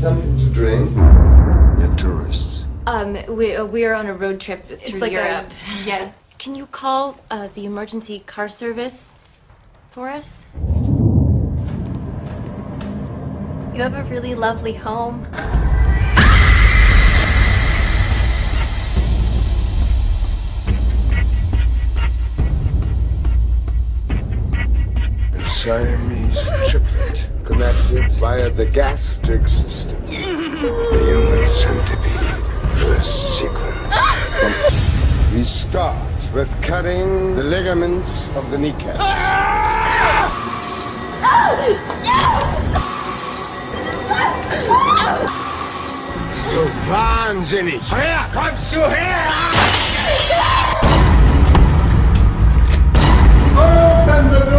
Something to drink? You're tourists. We are on a road trip through Europe. Yeah. Can you call the emergency car service for us? You have a really lovely home. A Siamese triplet connected via the gastric system. The human centipede, first sequence. We start with cutting the ligaments of the kneecaps. Bist du wahnsinnig? Her, kommst du her? Open the